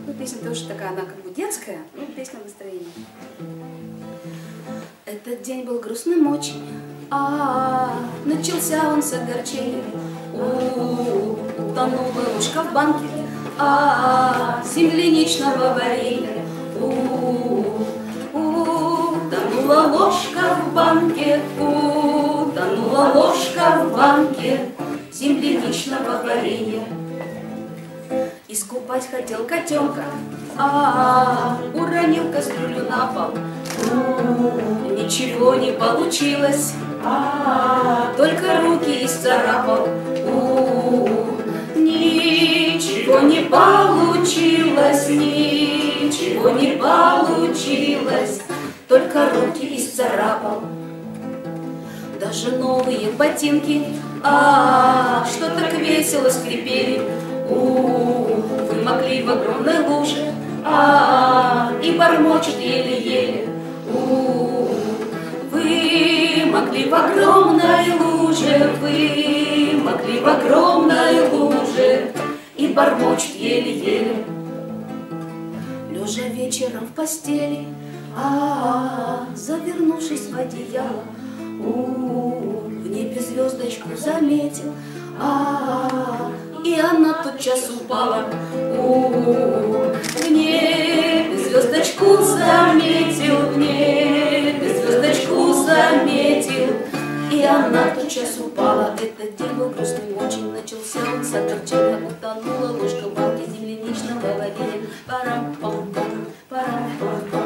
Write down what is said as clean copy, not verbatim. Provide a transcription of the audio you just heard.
Ну, песня тоже такая, она как бы детская, ну, песня настроения. Этот день был грустным очень, начался он с огорчения. Утонула ложка в банке земляничного варенья. Утонула ложка в банке, утонула ложка в банке земляничного варенья. Искупать хотел котенка, уронил кастрюлю на пол. Ничего не получилось, только руки исцарапал. Ничего не получилось, ничего не получилось, только руки исцарапал. Даже новые ботинки, что так весело скрипели, вымокли в огромной луже, и бормочут еле-еле. Вымокли в огромной луже, вымокли в огромной луже, и бормочут еле-еле. Лежа вечером в постели, завернувшись в одеяло, в небе звездочку заметил, и она тотчас упала. В небе звездочку заметил, в небе звездочку заметил, и она тотчас упала. Этот день был грустным очень, начался он с огорчения. Утонула ложка в банке земляничного варенья. Парам-пам-пам, парам-пам-пам.